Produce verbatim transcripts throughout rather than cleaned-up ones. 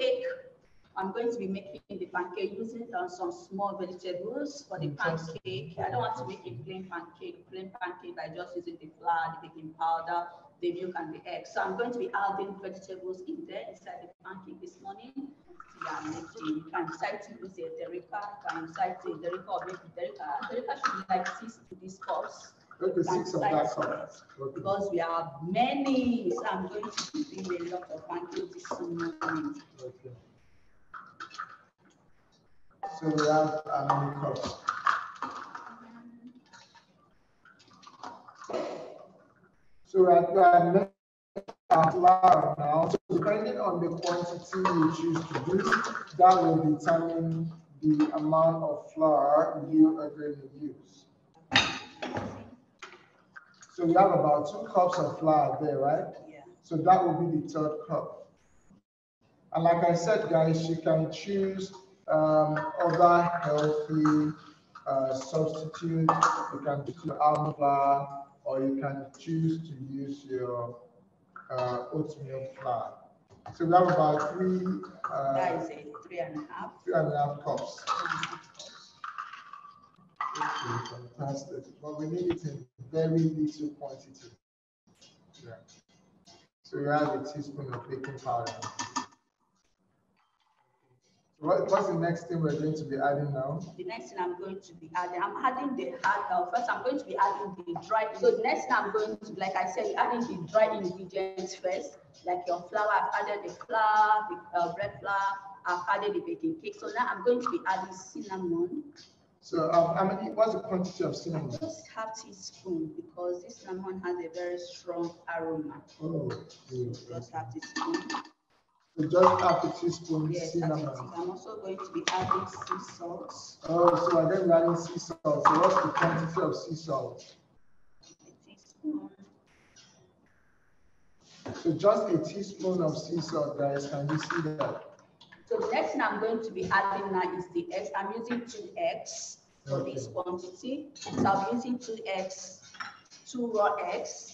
pancake. I'm going to be making the pancake using uh, some small vegetables for the pancake. I don't want to make a plain pancake. Plain pancake by just using the flour, the baking powder, the milk, and the eggs. So I'm going to be adding vegetables in there inside the pancake this morning. Yeah, you can decide to use a derica, you can decide to derica or make a derica. Derica should be like six to these cups. Okay, six of that cup. Okay. Because we have many, so I'm going to be doing a lot of pancakes this morning. Okay. So we have how many cups? So we are at flour now. So depending on the quantity you choose to use, that will determine the amount of flour you are going to use. So we have about two cups of flour there, right? Yeah. So that will be the third cup. And like I said, guys, you can choose um, other healthy uh, substitutes. You can choose almond flour, or you can choose to use your uh, oatmeal flour. So we have about three. Uh, that is a three and a half. Three and a half cups. Okay, fantastic. But we need it in very little quantity. Yeah. So we have a teaspoon of baking powder. What, what's the next thing we're going to be adding now? The next thing I'm going to be adding, I'm adding the hard, uh, first I'm going to be adding the dry. So the next thing I'm going to, like I said, adding the dry ingredients first, like your flour. I've added the flour, the uh, bread flour, I've added the baking cake. So now I'm going to be adding cinnamon. So um, how many, what's the quantity of cinnamon? Just half teaspoon, because this cinnamon has a very strong aroma. Oh, good. Just half teaspoon. So just half a teaspoon yes, cinnamon. I'm also going to be adding sea salt. Oh, so I'm going to be adding sea salt. So what's the quantity of sea salt? A teaspoon. So just a teaspoon of sea salt, guys. Can you see that? So the next thing I'm going to be adding now is the eggs. I'm using two eggs for okay. this quantity. So I'm using two eggs, two raw eggs.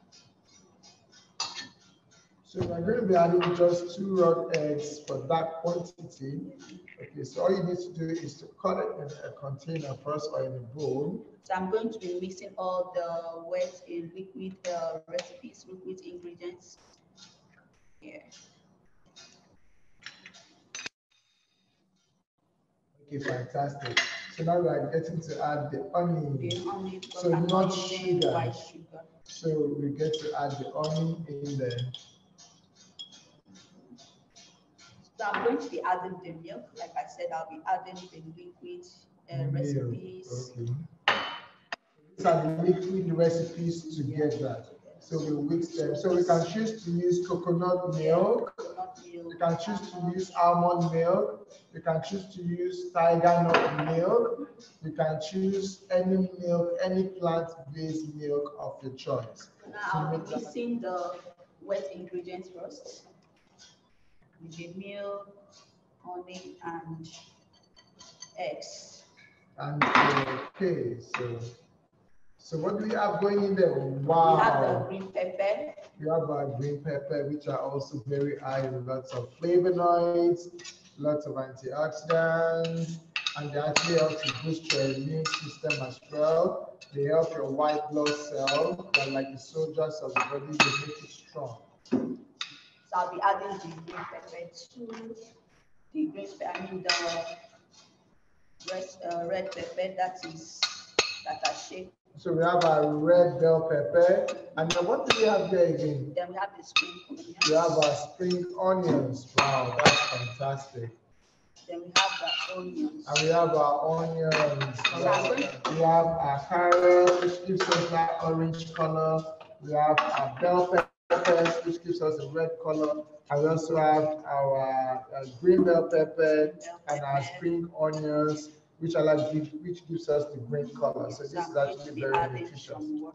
So we're going to be adding just two raw eggs for that quantity. Okay, so all you need to do is to cut it in a container first or in a bowl. So I'm going to be mixing all the wet in liquid uh, recipes, liquid ingredients. Yeah. Okay, fantastic. So now we are getting to add the onion. The onion, so not sugar. White sugar. So we get to add the onion in there. So I'm going to be adding the milk. Like I said, I'll be adding the liquid uh, recipes. Okay. These are the liquid recipes together. So we mix them. So we can choose to use coconut milk. Coconut milk. You can choose to use almond milk. You can choose to use tiger nut milk. You can choose any milk, any plant-based milk of your choice. Now I'll be mixing the wet ingredients first. With the milk, honey, and eggs. And okay, so so what do we have going in there? Wow. We have the green pepper. We have our green pepper, which are also very high in lots of flavonoids, lots of antioxidants, and they actually help to boost your immune system as well. They help your white blood cells, but like the soldiers of the body, they make it strong. So I'll be adding the green pepper to the green pepper, I mean the red, uh, red pepper that is that are shaped. So we have our red bell pepper, and then what do we have there again? Then we have the spring onions. We have our spring onions. Wow, that's fantastic. Then we have the onions. And we have our onions. We have, we have our carrot, which gives us that orange color. We have our bell peppers, which gives us a red color. And we also have our uh, green bell pepper and our spring onions, which are like which gives us the green color. So this is actually very nutritious.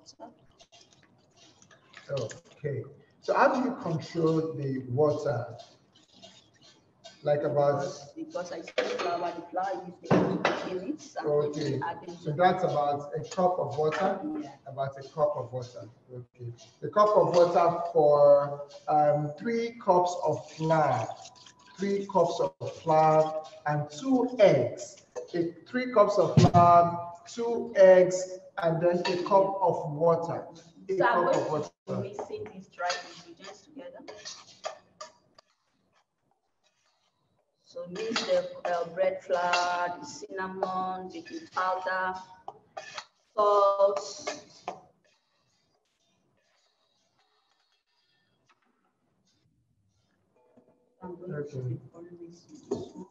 Okay. So how do you control the water? Like about because I still flour, the flour is in it. So okay. So that's about a cup of water. Yeah. About a cup of water. Okay. A cup of water for um, three cups of flour. three cups of flour and two eggs. A, three cups of flour, two eggs, and then a cup of water. A so cup I'm of going to water. be mixing these dry ingredients together. So mix the uh, bread flour, the cinnamon, baking powder, salt. I'm going Okay. to be pouring this in this one.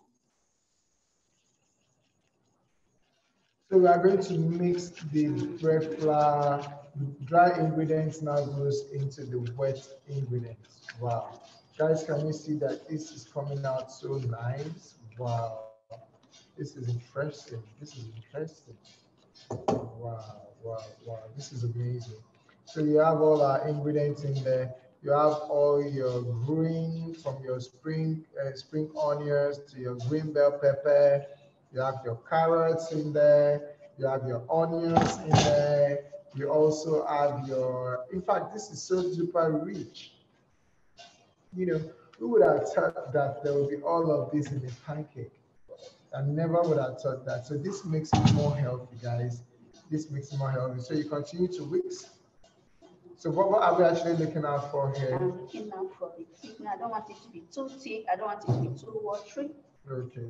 So we are going to mix the bread flour, dry ingredients now goes into the wet ingredients. Wow. Guys, can you see that this is coming out so nice? Wow. This is interesting. This is interesting. Wow, wow, wow. This is amazing. So you have all our ingredients in there. You have all your green, from your spring uh, spring onions to your green bell pepper. You have your carrots in there. You have your onions in there. You also have your, in fact, this is so super rich. You know, who would have thought that there would be all of this in a pancake? I never would have thought that. So this makes it more healthy, guys. This makes it more healthy. So you continue to mix. So what, what are we actually looking out for here? I'm looking out for the thickness. I don't want it to be too thick. I don't want it to be too watery. Okay.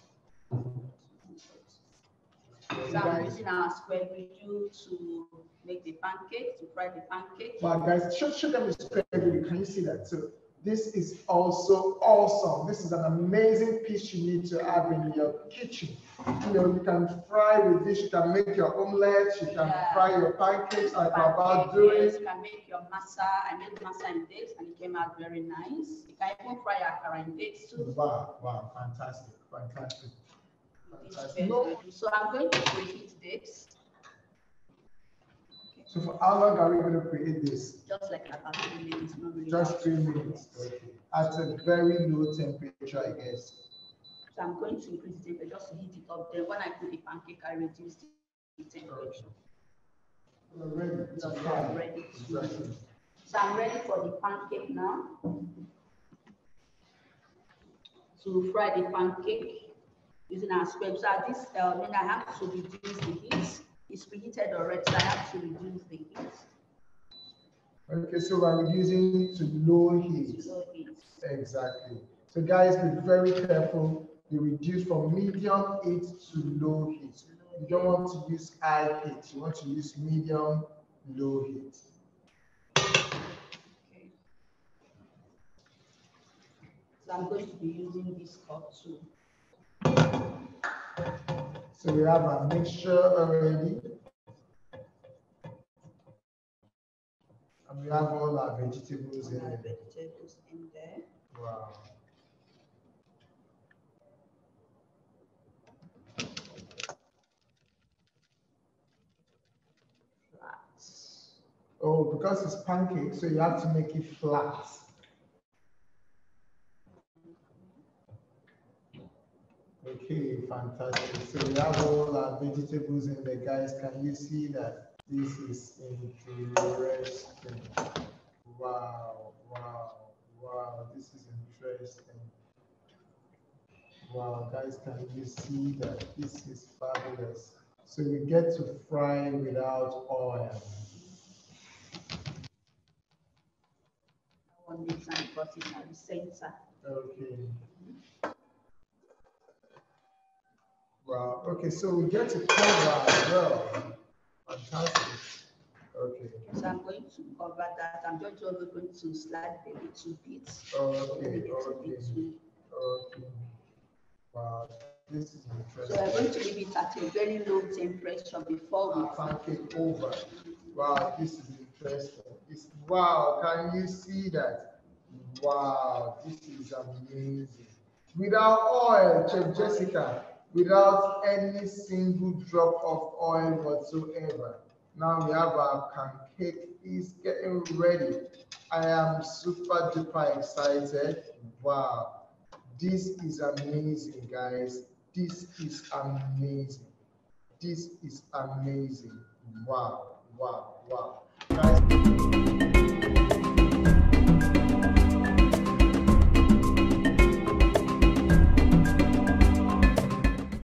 So I'm using our square griddle to make the pancake, to fry the pancake. Wow, guys, show, show them the square griddle. Can you see that? So this is also awesome. This is an amazing piece you need to have in your kitchen. You know, you can fry with this, you can make your omelette, you can yeah. fry your pancakes like we're about doing. Yes, you can make your masa. I made masa in dates and it came out very nice. You can even fry akara in dates too. Wow, wow, fantastic, fantastic. fantastic. No. So I'm going to preheat this. So for how long are we going to preheat this? Just like about three minutes. Not really Just three minutes. Okay. At a very low temperature, I guess. So I'm going to increase the temperature just to heat it up. Then when I put the pancake, I reduce the temperature. We're ready. So I'm ready to. Exactly. So I'm ready for the pancake now. To fry the pancake using our square. So at this, uh, I mean, I have to reduce the heat. It's preheated already, so I have to reduce the heat. Okay, so we're reducing to low heat. Low heat. Exactly. So guys, be very careful. You reduce from medium heat to low heat. You don't want to use high heat. You want to use medium, low heat. Okay. So I'm going to be using this cup too. So we have our mixture already. And we have all our vegetables in there. Vegetables in there. Wow. Oh, because it's pancake, so you have to make it flat. Okay, fantastic. So we have all our vegetables in there, guys. Can you see that? This is interesting. Wow, wow, wow. This is interesting. Wow, guys, can you see that? This is fabulous. So we get to fry without oil. On this side, because it's at the center. Okay. Wow. Okay, so we get to cover as well. Fantastic. Okay. So I'm going to cover that. I'm just also going to slide a little bit. Okay. A little Okay. bit. Okay. Wow. This is interesting. So I'm going to leave it at a very low temperature before we pancake over. Wow, this is interesting. It's, wow, can you see that? Wow, this is amazing. Without oil, Chef Jessica, without any single drop of oil whatsoever. Now we have our pancake. It's getting ready. I am super duper excited. Wow. This is amazing, guys. This is amazing. This is amazing. Wow, wow, wow. Guys.